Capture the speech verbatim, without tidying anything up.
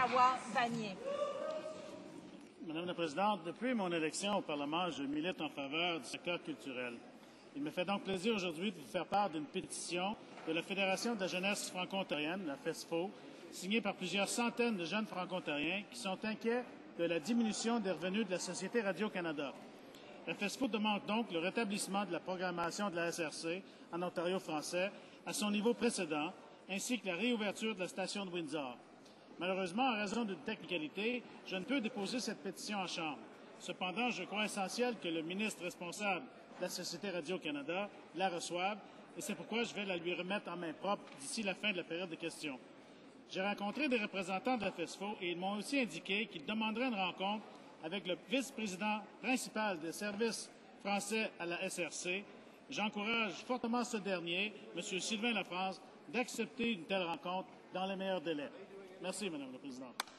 Ottawa-Vanier. Madame la Présidente, depuis mon élection au Parlement, je milite en faveur du secteur culturel. Il me fait donc plaisir aujourd'hui de vous faire part d'une pétition de la Fédération de la jeunesse franco-ontarienne, la FESFO, signée par plusieurs centaines de jeunes franco-ontariens qui sont inquiets de la diminution des revenus de la Société Radio-Canada. La FESFO demande donc le rétablissement de la programmation de la S R C en Ontario français à son niveau précédent, ainsi que la réouverture de la station de Windsor. Malheureusement, en raison d'une technicalité, je ne peux déposer cette pétition en Chambre. Cependant, je crois essentiel que le ministre responsable de la Société Radio-Canada la reçoive, et c'est pourquoi je vais la lui remettre en main propre d'ici la fin de la période de questions. J'ai rencontré des représentants de la FESFO et ils m'ont aussi indiqué qu'ils demanderaient une rencontre avec le vice-président principal des services français à la S R C. J'encourage fortement ce dernier, M. Sylvain Lafrance, d'accepter une telle rencontre dans les meilleurs délais. Merci, Madame la Présidente.